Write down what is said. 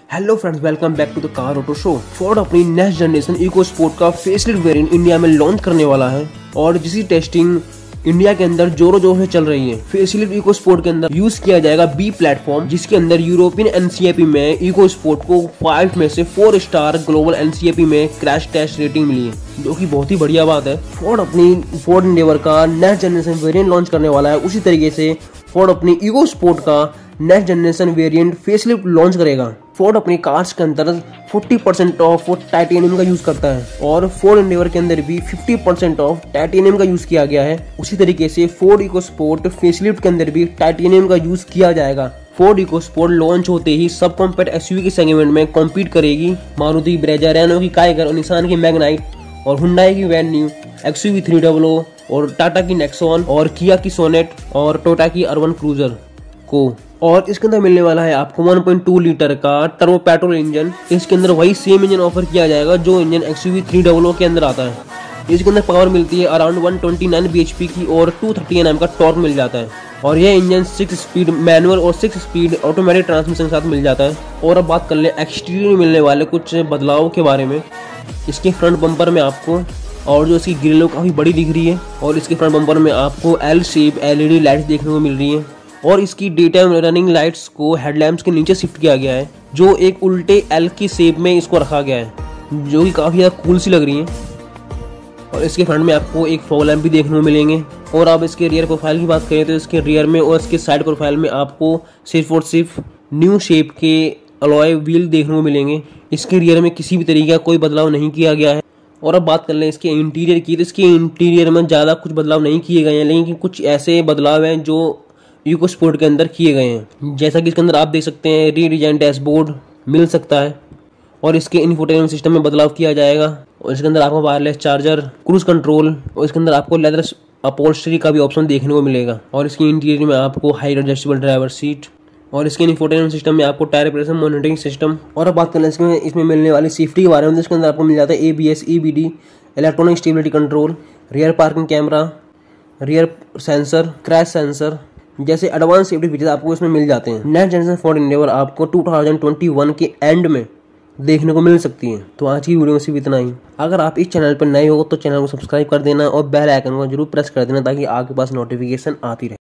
Hello friends, welcome back to the car auto show. Ford अपनी next generation EcoSport का facelift variant India में launch करने वाला है और जिसकी टेस्टिंग इंडिया के अंदर जोरों जोरों से चल रही है। फेसलिफ्ट इको स्पोर्ट के अंदर यूज किया जाएगा बी प्लेटफॉर्म, जिसके अंदर यूरोपियन एनसीएपी में इको स्पोर्ट को 5 में से 4 स्टार ग्लोबल एनसीएपी में क्रैश टेस्ट रेटिंग मिली है, जो कि बहुत ही बढ़िया बात है। फोर्ड एंडेवर का नेक्स्ट जनरेशन वेरिएंट लॉन्च करने वाला है। उसी तरीके से फोर्ड अपनी इको स्पोर्ट का next generation variant facelift launch करेगा। फोर्ड अपनी कार्स के अंदर 40% ऑफ टाइटेनियम का यूज करता है और फोर्ड एंडेवर के अंदर भी 50% ऑफ टाइटेनियम का यूज किया गया है। उसी तरीके से फोर्ड इको स्पोर्ट फेसलिफ्ट के अंदर भी टाइटेनियम का यूज किया जाएगा। फोर्ड इको स्पोर्ट लॉन्च होते ही सब कॉम्पैक्ट एसयूवी के सेगमेंट में कॉम्पीट करेगी मारुति ब्रेजा, रेनो की काइगर और निसान की मैग्नाइट और हुंडई की वेन्यू, एक्सयूवी 300 और टाटा की नेक्सॉन और किया की सोनेट और टोयोटा की अर्बन क्रूजर को। और इसके अंदर मिलने वाला है आपको 1.2 लीटर का टर्बो पेट्रोल इंजन। इसके अंदर वही सेम इंजन ऑफर किया जाएगा जो इंजन एक्सयूवी 300 के अंदर आता है। इसके अंदर पावर मिलती है अराउंड 129 bhp की और 230 Nm का टॉर्क मिल जाता है और यह इंजन 6 स्पीड मैनुअल और 6 स्पीड ऑटोमेटिक ट्रांसमिशन के साथ मिल जाता है। और अब बात कर ले एक्सटीरियर में मिलने वाले कुछ बदलाव के बारे में। इसके फ्रंट बम्पर में आपको और जो इसकी ग्रिल काफ़ी बड़ी दिख रही है और इसके फ्रंट बम्पर में आपको एल शेप LED लाइट्स देखने को मिल रही है और इसकी डे टाइम रनिंग लाइट्स को हेडलैम्प्स के नीचे शिफ्ट किया गया है, जो एक उल्टे एल की शेप में इसको रखा गया है, जो कि काफ़ी ज़्यादा कूल सी लग रही है। और इसके फ्रंट में आपको एक फॉग लैम्प भी देखने को मिलेंगे। और अब इसके रियर प्रोफाइल की बात करें तो इसके रियर में और इसके साइड प्रोफाइल में आपको सिर्फ और सिर्फ न्यू शेप के अलॉय व्हील देखने को मिलेंगे। इसके रियर में किसी भी तरीके का कोई बदलाव नहीं किया गया है। और अब बात कर लें इसके इंटीरियर की, तो इसके इंटीरियर में ज़्यादा कुछ बदलाव नहीं किए गए हैं, लेकिन कुछ ऐसे बदलाव हैं जो इको स्पोर्ट के अंदर किए गए हैं। जैसा कि इसके अंदर आप देख सकते हैं रीडिजाइन डैशबोर्ड मिल सकता है और इसके इंफोटेनमेंट सिस्टम में बदलाव किया जाएगा और इसके अंदर आपको वायरलेस चार्जर, क्रूज कंट्रोल और इसके अंदर आपको लेदर अपहोल्स्ट्री का भी ऑप्शन देखने को मिलेगा। और इसके इंटीरियर में आपको हाइट एडजस्टेबल ड्राइवर सीट और इसके इंफोटेनमेंट सिस्टम में आपको टायर प्रेशर मॉनिटरिंग सिस्टम। और अब बात कर लें इसमें मिलने वाली सेफ्टी के बारे में। इसके अंदर आपको मिल जाता है ABS, EBD, electronic stability control, rear parking camera, rear sensor, crash sensor जैसे एडवांस सेफ्टी फीचर्स आपको इसमें मिल जाते हैं। नेक्स्ट जनरेशन फोर्ड एंडेवर आपको 2021 के एंड में देखने को मिल सकती है। तो आज की वीडियो में सिर्फ इतना ही। अगर आप इस चैनल पर नए हो तो चैनल को सब्सक्राइब कर देना और बेल आइकन को जरूर प्रेस कर देना ताकि आपके पास नोटिफिकेशन आती रहे।